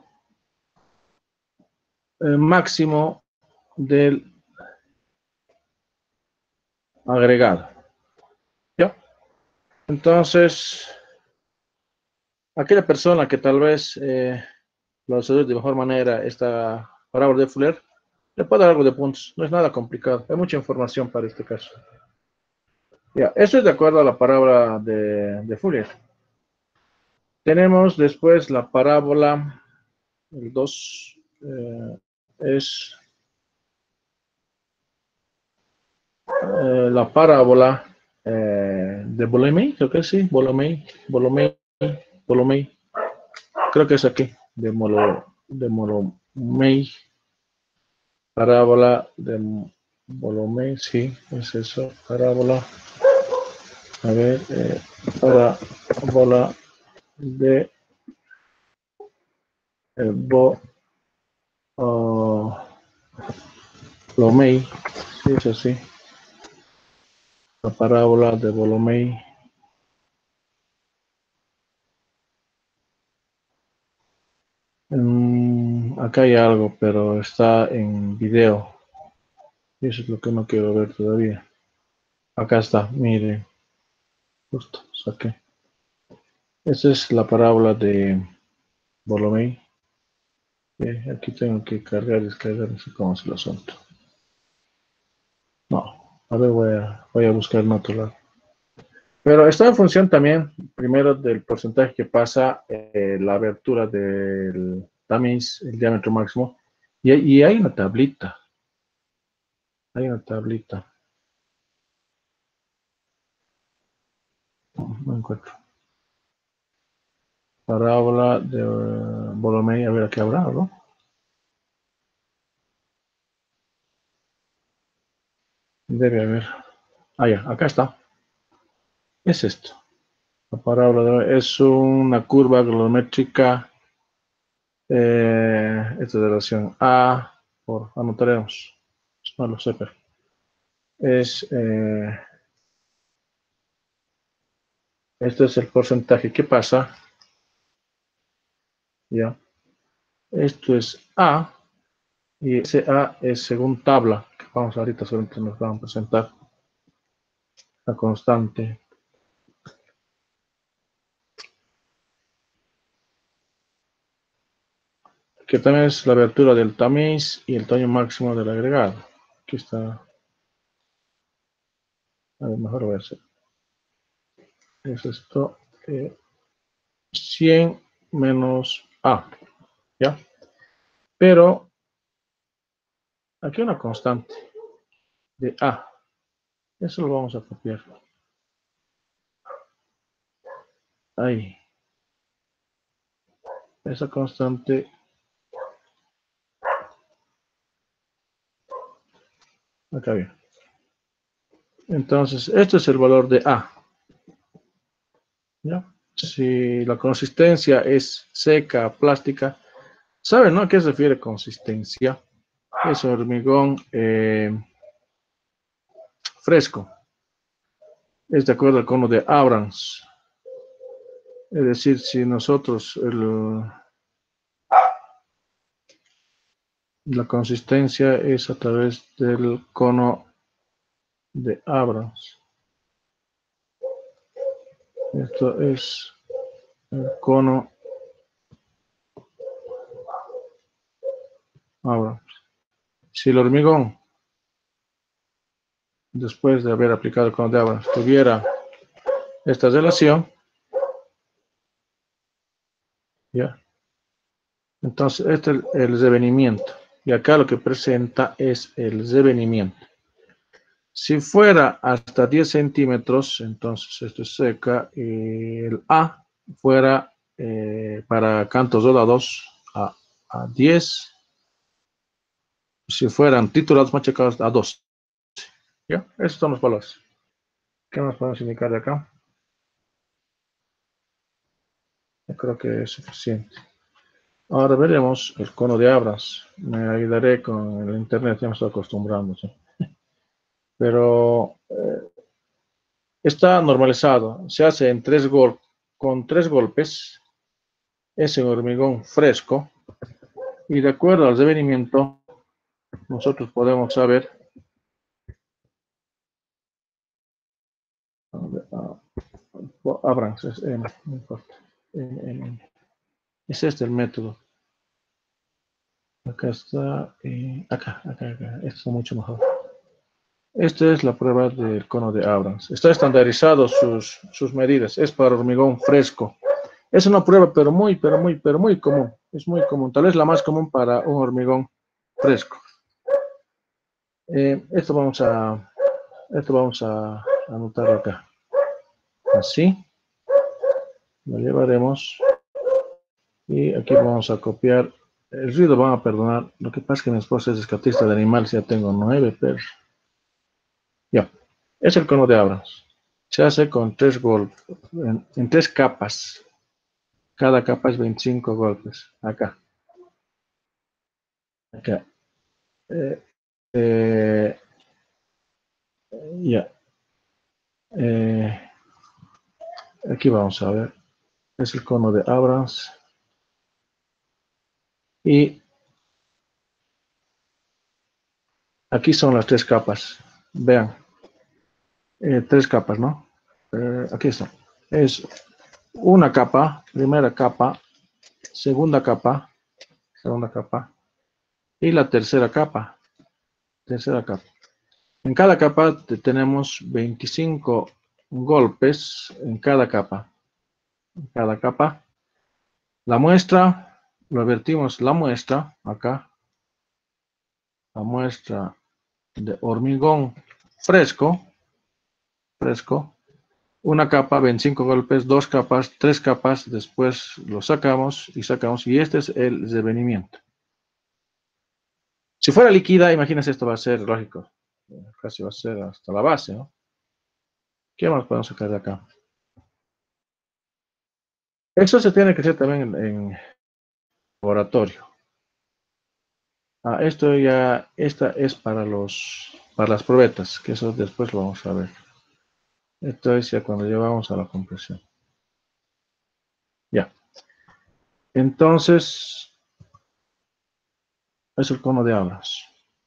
máximo del agregado. ¿Ya? Entonces, aquella persona que tal vez lo hace de mejor manera esta parábola de Fuller, Le puedo dar algo de puntos, no es nada complicado, hay mucha información para este caso. Ya, eso es de acuerdo a la parábola de Fourier. Tenemos después la parábola, el 2, es la parábola de Bolomei, creo que sí, Bolomei, creo que es aquí, de Molomei, parábola de Bolomei, sí, es eso, parábola, a ver, parábola de Bolomei, sí, es así, la parábola de Bolomei. Acá hay algo, pero está en video. Eso es lo que no quiero ver todavía. Acá está, miren. Justo, saqué. Esa es la parábola de Bolomei. Aquí tengo que cargar y descargar, no sé cómo es el asunto. No, a ver, voy a buscar en otro lado. Pero está en función también, primero, del porcentaje que pasa la abertura del tamiz, el diámetro máximo. Y hay una tablita. Hay una tablita. No encuentro. Parábola de Bolomei, a ver, aquí habrá, ¿no? Debe haber. Ah, ya, acá está. Es esto. La parábola es una curva glométrica. Esta de relación A por anotaremos. No lo sé, pero es este es el porcentaje que pasa. Ya. Esto es A. Y ese A es según tabla. Que vamos ahorita solamente nos van a presentar la constante. Que también es la abertura del tamiz y el tamaño máximo del agregado. Aquí está. A ver, mejor voy a hacer. Es esto. 100 menos A. ¿Ya? Pero aquí hay una constante de A. Eso lo vamos a copiar. Ahí. Esa constante. Acá bien. Entonces, este es el valor de A. ¿Ya? Si la consistencia es seca, plástica, ¿saben, no? ¿A qué se refiere consistencia? Es hormigón fresco. Es de acuerdo al cono de Abrams. Es decir, si nosotros la consistencia es a través del cono de Abrams. Esto es el cono Abrams. Si el hormigón, después de haber aplicado el cono de Abrams, tuviera esta relación, ¿ya? Entonces, este es el revenimiento. Y acá lo que presenta es el revenimiento. Si fuera hasta 10 centímetros, entonces esto es seca. El A fuera para cantos rodados a 10. Si fueran titulados machacados a 12. ¿Ya? Esos son los valores. ¿Qué más podemos indicar de acá? Yo creo que es suficiente. Ahora veremos el cono de Abrams. Me ayudaré con el internet, ya me estoy acostumbrando. ¿Sí? Pero está normalizado. Se hace en con 3 golpes. Es en hormigón fresco. Y de acuerdo al revenimiento, nosotros podemos saber. Abrams, no importa. Es este el método. Acá está. Acá. Esto es mucho mejor. Esta es la prueba del cono de Abrams. Está estandarizado sus medidas. Es para hormigón fresco. Es una prueba, pero muy común. Es muy común. Tal vez la más común para un hormigón fresco. Esto vamos a anotar acá. Así. Lo llevaremos. Y aquí vamos a copiar. El ruido van a perdonar. Lo que pasa es que mi esposa es descartista de animales. Ya tengo 9 perros. Ya. Es el cono de Abrams. Se hace con 3 golpes. En 3 capas. Cada capa es 25 golpes. Acá. Acá. Eh, eh, ya. Aquí vamos a ver. Es el cono de Abrams. Y aquí son las 3 capas. Vean. 3 capas, ¿no? Aquí está. Es una capa, primera capa, segunda capa y la tercera capa. En cada capa tenemos 25 golpes en cada capa. La muestra, lo vertimos la muestra acá. La muestra de hormigón fresco. Una capa, 25 golpes, 2 capas, 3 capas, después lo sacamos, y este es el desvenimiento. Si fuera líquida, imagínense, esto va a ser, lógico, casi va a ser hasta la base, ¿no? ¿Qué más podemos sacar de acá? Eso se tiene que hacer también en laboratorio. Esta es para las probetas, que eso después lo vamos a ver. Esto es ya cuando llevamos a la compresión. Ya. Entonces, es el cono de Abrams.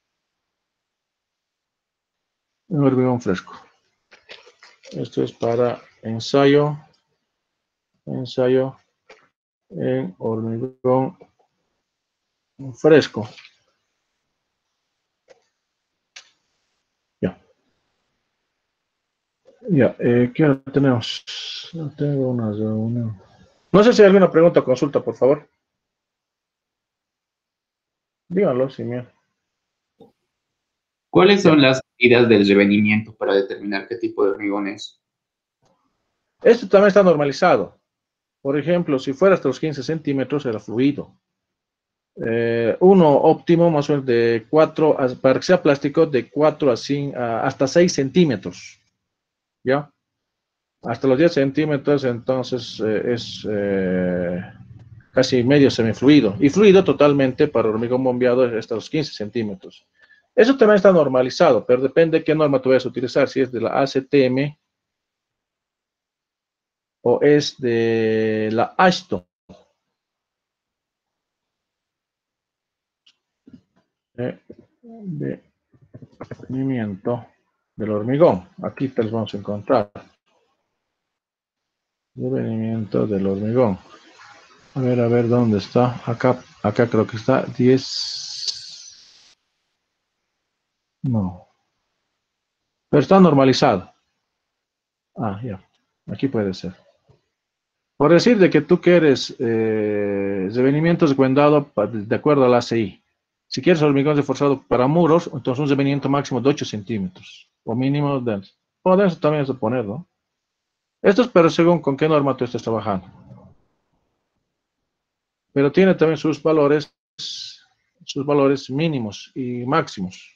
Un hormigón fresco. Esto es para ensayo en hormigón fresco. Ya, ¿qué hora tenemos? No tengo una reunión. No sé si hay alguna pregunta o consulta, por favor. Díganlo, sin miedo. ¿Cuáles Ya. son las medidas del revenimiento para determinar qué tipo de hormigón es? Esto también está normalizado. Por ejemplo, si fuera hasta los 15 centímetros, era fluido. Uno óptimo, más o menos de 4, para que sea plástico, de 4 a 5, hasta 6 centímetros. ¿Ya? Hasta los 10 centímetros, entonces es casi medio semifluido. Y fluido totalmente para hormigón bombeado es hasta los 15 centímetros. Eso también está normalizado, pero depende de qué norma tú vayas a utilizar, si es de la ACTM o es de la ASHTO. De movimiento del hormigón. Aquí te los vamos a encontrar. Devenimiento del hormigón. A ver dónde está. Acá creo que está 10. No. Pero está normalizado. Ya. Aquí puede ser. Por decir de que tú quieres revenimientos de cuendado de acuerdo a la ACI. Si quieres hormigón reforzado para muros, entonces un revenimiento máximo de 8 centímetros. O mínimo de... O de eso también es de poner, ¿no? Esto es pero según con qué norma tú estés trabajando. Pero tiene también sus valores mínimos y máximos.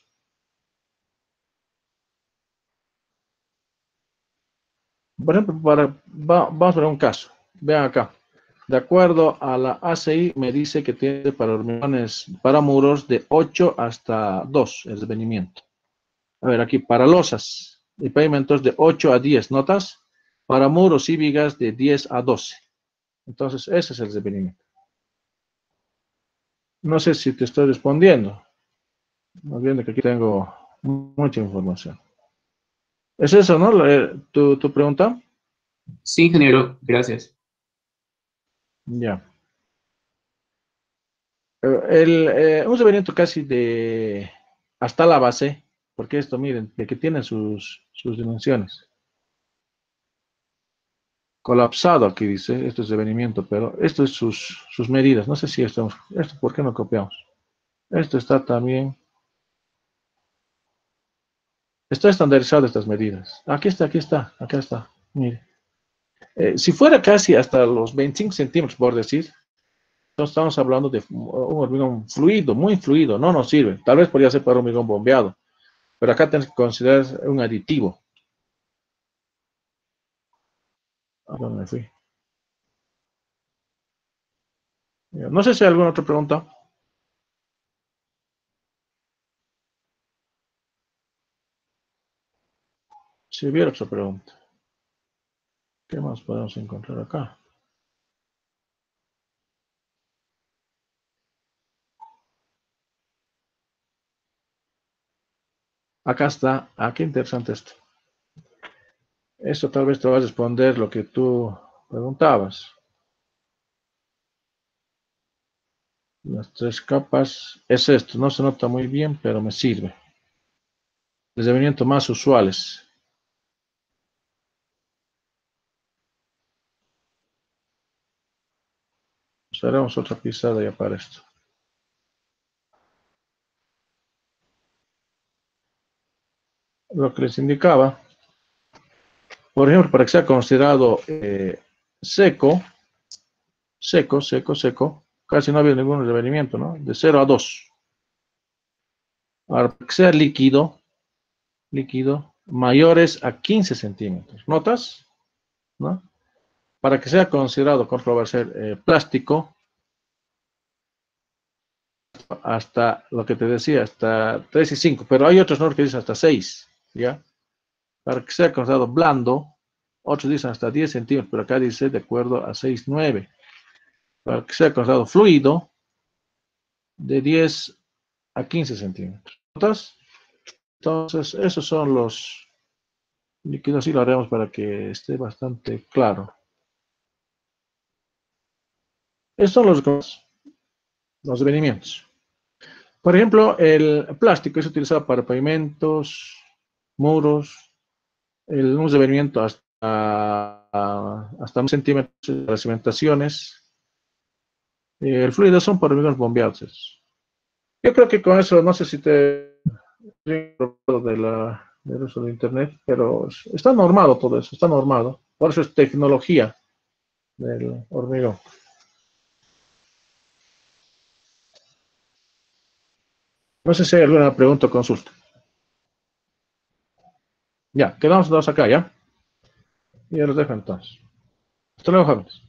Por ejemplo, vamos a ver un caso. Vean acá. De acuerdo a la ACI, me dice que tiene para hormigones, para muros de 8 hasta 2 el desvenimiento. A ver, aquí para losas y pavimentos de 8 a 10 notas. Para muros y vigas de 10 a 12. Entonces, ese es el desvenimiento. No sé si te estoy respondiendo. Más bien que aquí tengo mucha información. ¿Es eso, no? ¿Tu pregunta? Sí, ingeniero, gracias. Ya. Un revenimiento casi de hasta la base, porque esto, miren, de que tiene sus dimensiones. Colapsado aquí dice, esto es revenimiento, pero esto es sus medidas. No sé si esto, ¿por qué no copiamos? Esto está también, está estandarizado estas medidas. Aquí está, mire. Si fuera casi hasta los 25 centímetros, por decir, entonces estamos hablando de un hormigón fluido, muy fluido, no nos sirve. Tal vez podría ser para hormigón bombeado, pero acá tenemos que considerar un aditivo. ¿A dónde me fui? No sé si hay alguna otra pregunta. Si hubiera otra pregunta. ¿Qué más podemos encontrar acá? Acá está. Qué interesante esto. Esto tal vez te va a responder lo que tú preguntabas. Las 3 capas es esto. No se nota muy bien, pero me sirve. Desdoblamientos más usuales. Haremos otra pisada ya para esto. Lo que les indicaba, por ejemplo, para que sea considerado seco, casi no había ningún revenimiento, ¿no? De 0 a 2. Ahora, para que sea líquido, mayores a 15 centímetros. ¿Notas? ¿No? Para que sea considerado, por favor, ser plástico, hasta lo que te decía, hasta 3 y 5, pero hay otros normas que dicen hasta 6, ¿ya? Para que sea considerado blando, otros dicen hasta 10 centímetros, pero acá dice de acuerdo a 6, 9. Para que sea considerado fluido, de 10 a 15 centímetros. ¿Notas? Entonces, esos son los líquidos y lo haremos para que esté bastante claro. Estos son los revenimientos. Por ejemplo, el plástico es utilizado para pavimentos, muros, un revenimiento hasta 1 centímetro de las cimentaciones. El fluido son por hormigones bombeados. Yo creo que con eso, no sé si te del uso de internet, pero está normado todo eso, está normado. Por eso es tecnología del hormigón. No sé si hay alguna pregunta o consulta. Ya, quedamos todos acá, ¿ya? Y ya los dejo entonces. Hasta luego, jóvenes.